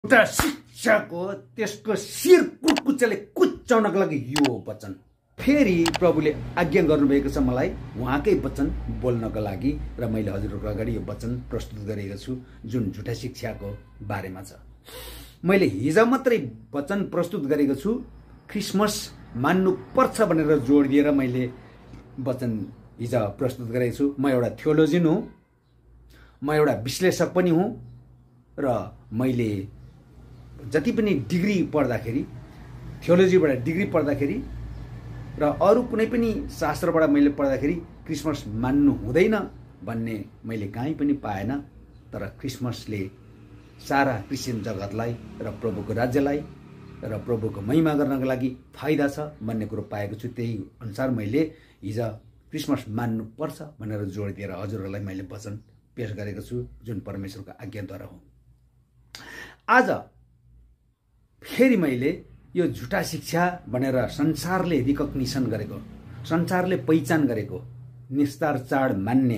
एउटा शिक्षाको त्यसको शिर कुटकुचेले कुच्चाउनको लागि यो वचन फेरि प्रभुले आज्ञा गर्नुभएको छ मलाई उहाँकै वचन बोल्नको लागि र मैले हजुरहरूको अगाडि यो वचन प्रस्तुत गरेको छु जुन झुटा शिक्षाको बारेमा छ। मैले हिजो मात्रै वचन प्रस्तुत गरेको छु, क्रिसमस मान्नु पर्छ भनेर जोड दिएर मैले वचन हिजो प्रस्तुत गरेको छु। म एउटा थियोलोजियन हुँ, म एउटा विश्लेषक पनि हुँ र मैले जति पनि डिग्री पढ्दाखेरि थियोलोजीबाट डिग्री पढ्दाखेरि र अरू कुनै पनि शास्त्रबाट मैले पढ्दाखेरि क्रिसमस मान्नु हुँदैन भन्ने मैले कहीँ पनि पाएन। तर क्रिसमसले सारा क्रिस्चियन जगतलाई र प्रभुको राज्यलाई र प्रभुको महिमा गर्नको लागि फाइदा छ भन्ने कुरो पाएको छु। त्यही अनुसार मैले हिजो क्रिसमस मान्नु पर्छ भनेर जोड दिएर हजुरहरूलाई मैले वचन पेश गरेको छु जुन परमेश्वरको आज्ञाद्वारा हो। आज फेरि मैले यो झुटा शिक्षा भनेर संसारले रिकग्निसन गरेको, संसारले पहिचान गरेको निस्तार चाड मान्ने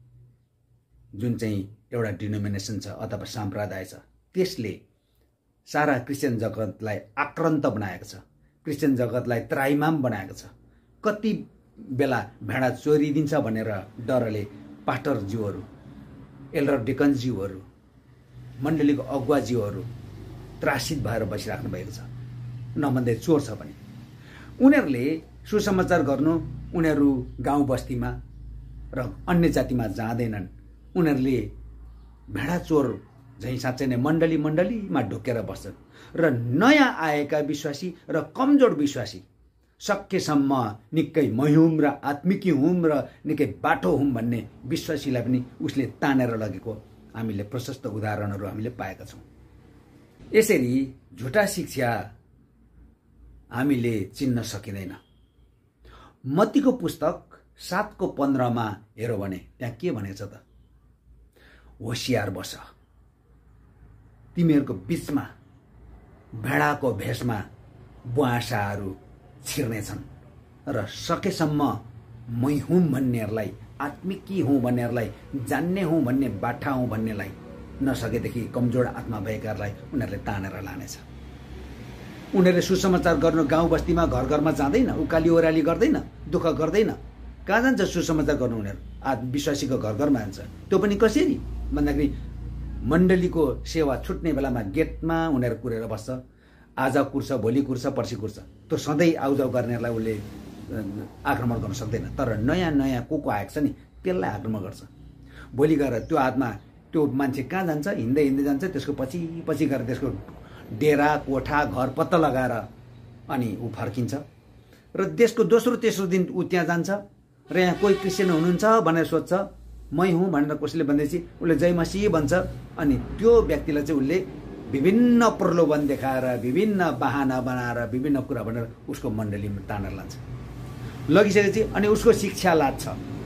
जुन चाहिँ एउटा डिनोमिनेसन छ अथवा सम्प्रदाय छ, त्यसले सारा क्रिस्चियन जगतलाई आक्रान्त बनाएको छ, क्रिस्चियन जगतलाई त्राइमाम बनाएको छ। कति बेला भेडा चोरिदिन्छ भनेर डरले पास्टरज्यूहरू, एल्डर डिकन्सज्यूहरू, मण्डलीको अगुवाज्यूहरू त्रासित भएर बसिराख्नु भएको छ। नभन्दै चोर छ भने उनीहरूले सुसमाचार गर्नु, उनीहरू गाउँ बस्तीमा र अन्य जातिमा जाँदैनन्। उनीहरूले भेडा चोर झैँ साँच्चै नै मण्डलीमा ढुकेर बस्छन् र नयाँ आएका विश्वासी र कमजोर विश्वासी सकेसम्म निकै मह्युम र आत्मिकी हुँ र निकै बाटो हुँ भन्ने विश्वासीलाई पनि उसले तानेर लगेको हामीले प्रशस्त उदाहरणहरू हामीले पाएका छौँ। यसरी झुटा शिक्षा हामीले चिन्न सकिँदैन। मत्तीको पुस्तक 7:15 हेरौँ भने त्यहाँ के भनेको छ त? होशियार बस, तिमीहरूको बीचमा भेडाको भेषमा बुवासाहरू छिर्नेछन् र सकेसम्म मै हुँ भन्नेहरूलाई, आत्मिकी हुँ भन्नेहरूलाई, जान्ने हुँ भन्ने, बाठा हुँ भन्नेलाई, नसकेदेखि कमजोर आत्मा भएकाहरूलाई उनीहरूले तानेर लानेछ। उनीहरूले सुसमाचार गर्नु गाउँ बस्तीमा घर घरमा जाँदैन, उकाली ओह्राली गर्दैन, दुःख गर्दैन। कहाँ जान्छ सुसमाचार गर्नु? उनीहरू विश्वासीको घर घरमा जान्छ। त्यो पनि कसरी भन्दाखेरि मण्डलीको सेवा छुट्ने बेलामा गेटमा उनीहरू कुरेर बस्छ। आज कुर्छ, भोलि कुर्छ, पर्सि कुर्छ। त्यो सधैँ आउजाउ गर्नेहरूलाई उसले आक्रमण गर्न सक्दैन। तर नयाँ नयाँ को आएको छ नि त्यसलाई आक्रमण गर्छ। भोलि गएर त्यो आत्मा, त्यो मान्छे कहाँ जान्छ? हिँड्दै हिँड्दै जान्छ, त्यसको पछि पछि गएर त्यसको डेरा कोठा घर पत्ता लगाएर अनि ऊ फर्किन्छ र त्यसको दोस्रो तेस्रो दिन ऊ त्यहाँ जान्छ र यहाँ कोही क्रिस्चियन हुनुहुन्छ भनेर सोध्छ, मै हुँ भनेर कसैले भन्दैछ, उसले जय मसीह भन्छ। अनि त्यो व्यक्तिलाई चाहिँ उसले विभिन्न प्रलोभन देखाएर, विभिन्न बहाना बनाएर, विभिन्न कुरा भनेर उसको मण्डलीमा तानेर लान्छ। लगिसकेपछि अनि उसको शिक्षा लाग्छ,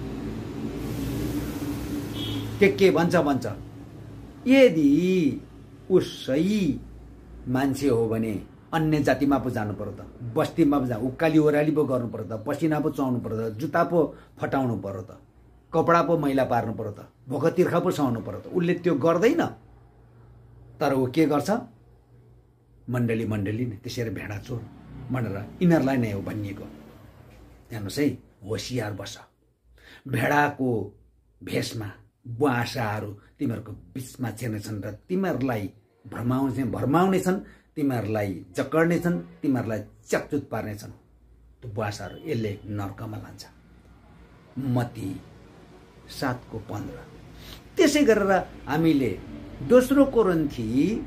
के भन्छ। यदि ऊ सही मान्छे हो भने अन्य जातिमा पो जानु पर्यो त, बस्तीमा पो उकाली ओह्राली पो गर्नु पर्यो त, पसिना पो चुहाउनु पर्यो त, जुत्ता पो फटाउनु पर्यो त, कपडा पो मैला पार्नु पर्यो त, भोक तिर्खा पो सुहाउनु पर्यो त। उसले त्यो गर्दैन। तर ऊ के गर्छ? मण्डली नै त्यसरी भेडा चोर भनेर यिनीहरूलाई नै हो भनिएको। हेर्नुहोस् है, होशियार बस, भेडाको भेषमा बुवासाहरू तिमीहरूको बिचमा छिर्नेछन् र तिमीहरूलाई भरमाउनेछन्, तिमीहरूलाई जकड्नेछन्, तिमीहरूलाई च्याकचुत पार्नेछन्। त्यो बुवासाहरू यसले नर्कमा लान्छ। मत्ती 7:15। त्यसै गरेर हामीले दोस्रो कोरिन्थी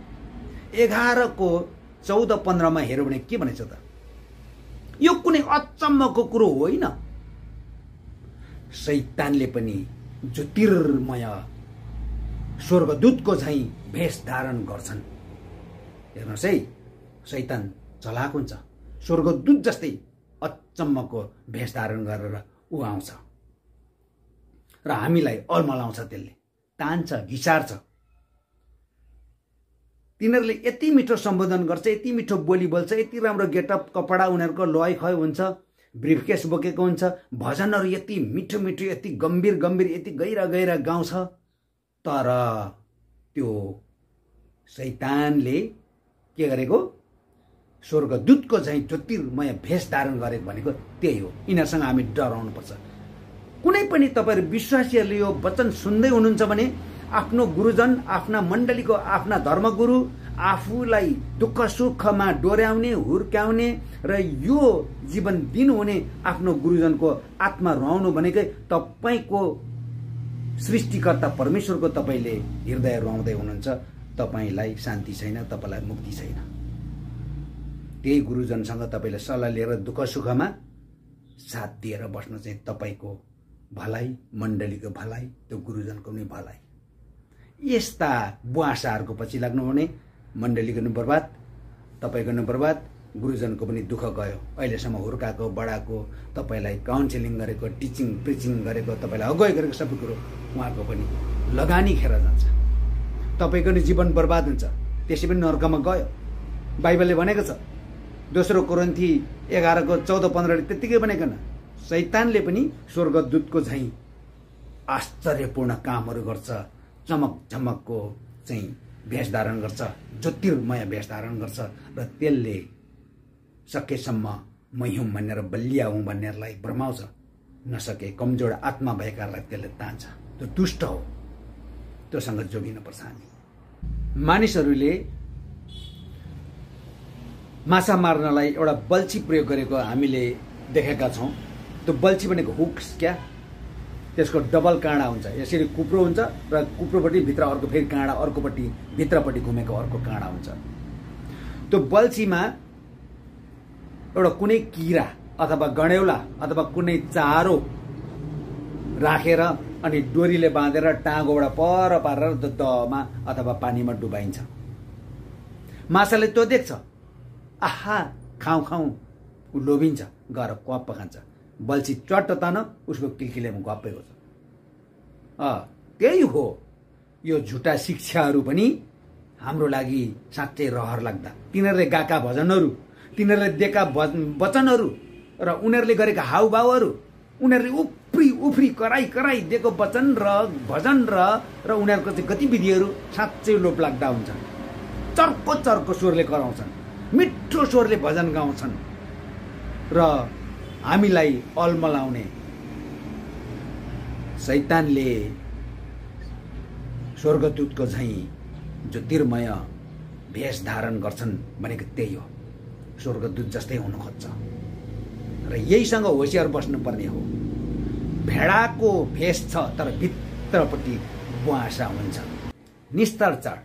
11:14-15 हेऱ्यौँ भने के भनेछ त? यो कुनै अचम्मको कुरो होइन। शैतानले पनि ज्योतिर्मय स्वर्गदूतको झैँ भेष धारण गर्छन्। हेर्नुहोस् है, शैतान चलाक हुन्छ, स्वर्गदूत जस्तै अचम्मको भेष धारण गरेर ऊ आउँछ र हामीलाई अलमलाउँछ, त्यसले तान्छ, घिसार्छ। तिनीहरूले यति मिठो सम्बोधन गर्छ, यति मिठो बोली बोल्छ, यति राम्रो गेटअप, कपडा, उनीहरूको लय खय हुन्छ, ब्रिफकेस बोकेको हुन्छ, भजनहरू यति मिठो मिठो, यति गम्भीर, यति गहिरा गाउँछ। तर त्यो शैतानले के गरेको स्वर्गदूतको चाहिँ ज्योतिर्मय भेष धारण गरेको भनेको त्यही हो। यिनीहरूसँग हामी डराउनुपर्छ। कुनै पनि तपाईँहरू विश्वासीहरूले यो वचन सुन्दै हुनुहुन्छ भने आफ्नो गुरुजन, आफ्ना मण्डलीको आफ्ना धर्मगुरु, आफूलाई दुःख सुखमा डोर्याउने, हुर्क्याउने र यो जीवन दिनुहुने आफ्नो गुरुजनको आत्मा रुवाउनु भनेकै तपाईँको सृष्टिकर्ता परमेश्वरको तपाईँले हृदय रुवाउँदै हुनुहुन्छ। तपाईँलाई शान्ति छैन, तपाईँलाई मुक्ति छैन। त्यही गुरुजनसँग तपाईँले सल्लाह लिएर दुःख सुखमा साथ दिएर बस्न चाहिँ तपाईँको भलाइ, मण्डलीको भलाइ, त्यो गुरुजनको पनि भलाइ। यस्ता बुवासाहरूको पछि लाग्नु भने मण्डलीको पनि बर्बाद, तपाईँको पनि बर्बाद, गुरुजनको पनि दुःख गयो। अहिलेसम्म हुर्काएको, बढाएको, तपाईँलाई काउन्सिलिङ गरेको, टिचिङ प्रिचिङ गरेको, तपाईँलाई अगुवाई गरेको सबै कुरो उहाँको पनि लगानी खेर जान्छ। तपाईँको नि जीवन बर्बाद हुन्छ, त्यसै पनि नर्कमा गयो। बाइबलले भनेको छ, दोस्रो कोरिन्थी 11:14-15 त्यत्तिकै भनेको न, शैतानले पनि स्वर्गदूतको चाहिँ आश्चर्यपूर्ण कामहरू गर्छ, चमक झमकको चाहिँ भेष धारण गर्छ, ज्योतिर्मय भेष धारण गर्छ र त्यसले सकेसम्म म हुँ भनेर बलिया हुँ भन्नेहरूलाई भ्रमाउँछ। नसके कमजोर आत्मा भएकाहरूलाई त्यसले तान्छ। त्यो दुष्ट हो, त्योसँग जोगिनुपर्छ हामी। मानिसहरूले माछा मार्नलाई एउटा बल्छी प्रयोग गरेको हामीले देखेका छौँ। त्यो बल्छी भनेको हुक्स क्या, त्यसको डबल काँडा हुन्छ। यसरी कुप्रो हुन्छ र कुप्रोपट्टि भित्र अर्को फेरि काँडा, अर्कोपट्टि भित्रपट्टि घुमेको अर्को काँडा हुन्छ। त्यो बल्छीमा एउटा कुनै किरा अथवा गणेउला अथवा कुनै चारो राखेर अनि डोरीले बाँधेर टाँगोबाट पर पारेर दहमा अथवा पानीमा डुबाइन्छ। माछाले त्यो देख्छ, आहा खाउँ खाउँ, ऊ लोभिन्छ, गएर क्वाप खान्छ। बल्छी चट्ट तान उसको किलकिलेमा गप्पेको छ। त्यही हो यो झुटा शिक्षाहरू पनि हाम्रो लागि साँच्चै रहर लाग्दा। तिनीहरूले गाएका भजनहरू, तिनीहरूले दिएका वचनहरू र उनीहरूले गरेका हाउभावहरू, उनीहरूले उफ्री उफ्री कराई कराई दिएको वचन र भजन र उनीहरूको चाहिँ गतिविधिहरू साँच्चै लोभ लाग्दा हुन्छन्। चर्को चर्को स्वरले कराउँछन्, मिठो स्वरले भजन गाउँछन् र हामीलाई अलमलाउने। शैतानले स्वर्गदूतको झैँ ज्योतिर्मय भेष धारण गर्छन् भनेको त्यही हो। स्वर्गदूत जस्तै हुन खोज्छ र यहीसँग होसियार बस्नुपर्ने हो। भेडाको भेष छ तर भित्रपट्टि बुवासा हुन्छ। निस्तार चाड,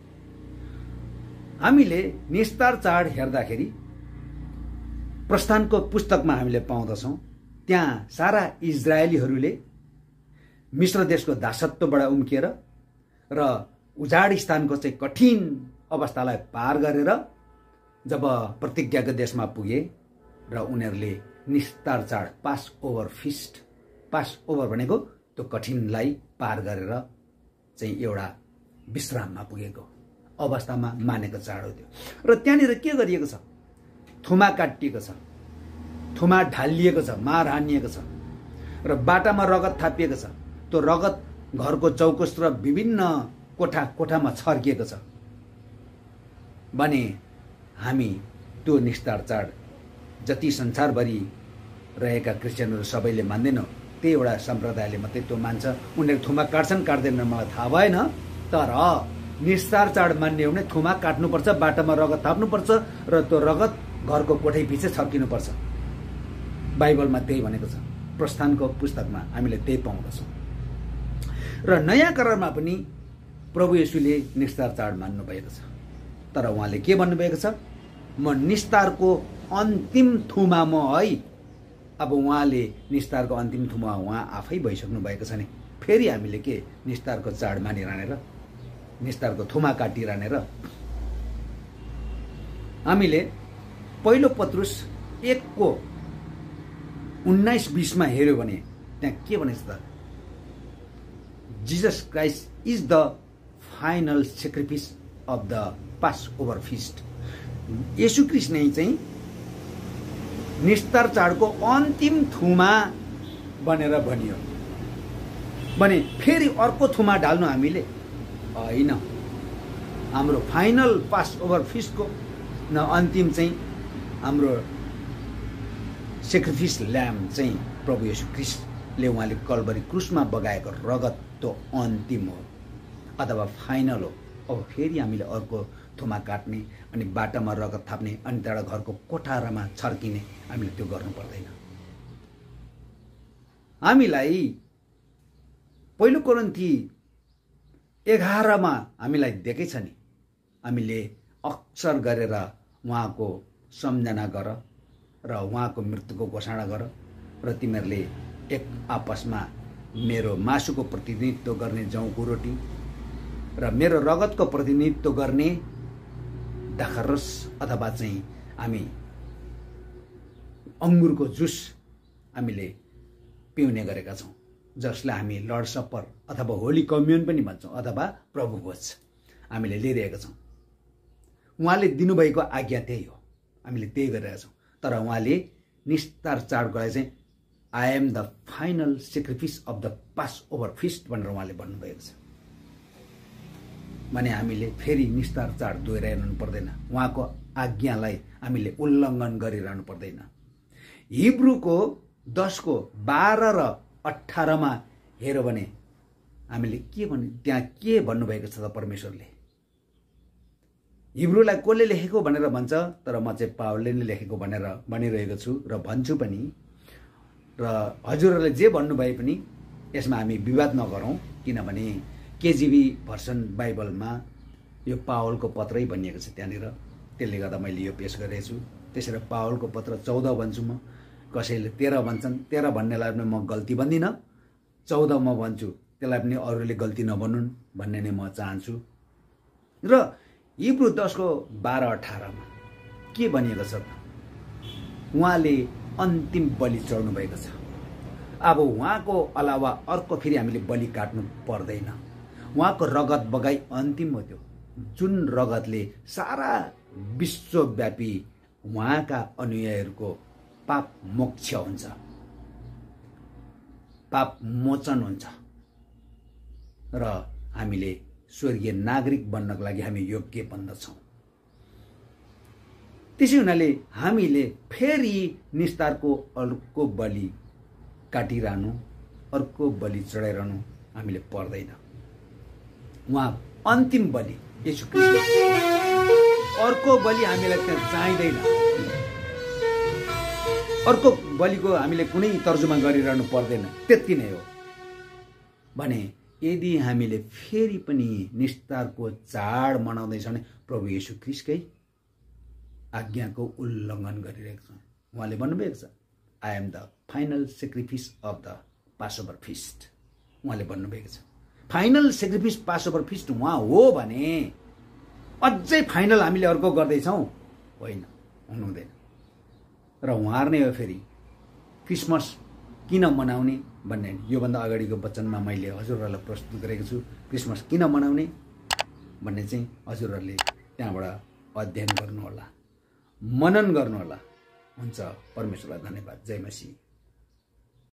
हामीले निस्तार चाड हेर्दाखेरि प्रस्थानको पुस्तकमा हामीले पाउँदछौँ, त्यहाँ सारा इजरायलीहरूले मिश्र देशको दासत्वबाट उम्किएर र उजाड स्थानको चाहिँ कठिन अवस्थालाई पार गरेर जब प्रतिज्ञाको देशमा पुगे र उनीहरूले निस्तार चाड, Passover feast, Passover भनेको त्यो कठिनलाई पार गरेर चाहिँ एउटा विश्राममा पुगेको अवस्थामा मानेको चाड हो त्यो। र त्यहाँनिर के गरिएको छ, थुमा काटिएको छ, थुमा ढालिएको छ, मार हानिएको छ र बाटामा रगत थापिएको छ। त्यो रगत घरको चौकस र विभिन्न कोठामा छर्किएको छ भने हामी त्यो निस्तार चाड जति संसारभरि रहेका क्रिस्चियनहरू सबैले मान्दैनौँ, त्यही एउटा सम्प्रदायले मात्रै त्यो मान्छ। उनीहरू थुमा काट्छन् काट्दैनन् मलाई थाहा भएन, तर निस्तार चाड मान्ने हो भने थुमा काट्नुपर्छ, बाटामा रगत थाप्नुपर्छ र त्यो रगत घरको कोठै पछि छर्किनुपर्छ। बाइबलमा त्यही भनेको छ, प्रस्थानको पुस्तकमा हामीले त्यही पाउँदछौँ। र नयाँ करारमा पनि प्रभु येशूले निस्तार चाड मान्नुभएको छ, तर उहाँले के भन्नुभएको छ, म निस्तारको अन्तिम थुमा म है। अब उहाँले निस्तारको अन्तिम थुमा उहाँ आफै भइसक्नु भएको छ नि, फेरि हामीले के निस्तारको चाड मानिरहने र निस्तारको थुमा काटिरहने र। हामीले पहिलो पत्रुस 1:19-20 हेर्यो भने त्यहाँ के भनेछ त, Jesus Christ is the final sacrifice of the Passover feast. येशू ख्रीष्ट नै चाहिँ निस्तार चाडको अन्तिम थुमा बनेर भनियो भने फेरि अर्को थुमा ढाल्नु हामीले होइन। हाम्रो फाइनल पास ओभर फिस्टको न अन्तिम चाहिँ हाम्रो सेक्रिफिस ल्याम्ब चाहिँ प्रभु येशू ख्रीष्टले उहाँले कल्भरी क्रुसमा बगाएको रगत त्यो अन्तिम हो अथवा फाइनल हो। अब फेरि हामीले अर्को थुमा काट्ने अनि बाटामा रगत थाप्ने अनि त्यहाँबाट घरको कोठारामा छर्किने हामीले त्यो गर्नु पर्दैन। हामीलाई पहिलो कोरिन्थी 11 मा हामीलाई देखेछ नि, हामीले अक्सर गरेर उहाँको सम्झना गर र उहाँको मृत्युको घोषणा गर र तिमीहरूले एक आपसमा मेरो मासुको प्रतिनिधित्व गर्ने जौको रोटी र मेरो रगतको प्रतिनिधित्व गर्ने दाखरस अथवा चाहिँ हामी अङ्गुरको जुस हामीले पिउने गरेका छौँ, जसलाई हामी लर्ड सपर अथवा होली कम्युन पनि भन्छौँ अथवा प्रभु भोज हामीले लिइरहेका छौँ। उहाँले दिनुभएको आज्ञा त्यही हो, हामीले त्यही गरिरहेका छौँ। तर उहाँले निस्तार चाडको चाहिँ I am the final sacrifice of the Passover feast भनेर उहाँले भन्नुभएको छ। भने हामीले फेरि निस्तार चाड दोहोऱ्याइरहनु पर्दैन, उहाँको आज्ञालाई हामीले उल्लङ्घन गरिरहनु पर्दैन। हिब्रूको 10 को 12 र 18 मा हेर्यो भने हामीले के भन्ने त्यहाँ के भन्नुभएको छ त परमेश्वरले। हिब्रूलाई कसले लेखेको भनेर भन्छ, तर म चाहिँ पावलले नै लेखेको भनेर भनिरहेको छु र भन्छु पनि। र हजुरहरूले जे भन्नुभए पनि यसमा हामी विवाद नगरौँ, किनभने केजीबी भर्सन बाइबलमा यो पावलको पत्रै भनिएको छ त्यहाँनिर, त्यसले गर्दा मैले यो पेश गरेको छु। त्यसरी पावलको पत्र 14 भन्छु म, कसैले 13 भन्छन्, 13 भन्नेलाई पनि म गल्ती भन्दिनँ, 14 म भन्छु, त्यसलाई पनि अरूले गल्ती नभन्नुन् भन्ने नै म चाहन्छु। र हिब्रू 10 को 12-18 मा के भनिएको छ त, उहाँले अन्तिम बलि चढ्नु भएको छ। अब उहाँको अलावा अर्को फेरि हामीले बलि काट्नु पर्दैन। उहाँको रगत बगाई अन्तिम हो, त्यो जुन रगतले सारा विश्वव्यापी उहाँका अनुयायीहरूको पाप मोक्ष हुन्छ, पाप मोचन हुन्छ र हामीले स्वर्गीय नागरिक बन्नको लागि हामी योग्य बन्दछौँ। त्यसै हुनाले हामीले फेरि निस्तारको अर्को बलि काटिरहनु, अर्को बलि चढाइरहनु हामीले पर्दैन। उहाँ अन्तिम बलि येशू ख्रीष्ट, अर्को बलि हामीलाई त्यहाँ चाहिँदैन। अर्को बलिको हामीले कुनै तर्जुमा गरिरहनु पर्दैन, त्यति नै हो। भने यदि हामीले फेरि पनि निस्तारको चाड मनाउँदैछौँ भने प्रभु येशू ख्रीष्टकै आज्ञाको उल्लङ्घन गरिरहेको छौँ। उहाँले भन्नुभएको छ I am the final sacrifice of the Passover feast, उहाँले भन्नुभएको छ। Final sacrifice Passover feast उहाँ हो भने अझै फाइनल हामीले अर्को गर्दैछौँ, होइन, हुनु हुँदैन। र उहाँ नै हो फेरि क्रिसमस किन मनाउने भन्ने, योभन्दा अगाडिको वचनमा मैले हजुरहरूलाई प्रस्तुत गरेको छु। क्रिसमस किन मनाउने भन्ने चाहिँ हजुरहरूले त्यहाँबाट अध्ययन गर्नुहोला, मनन गर्नुहोला। हुन्छ, परमेश्वरलाई धन्यवाद। जय मसीह।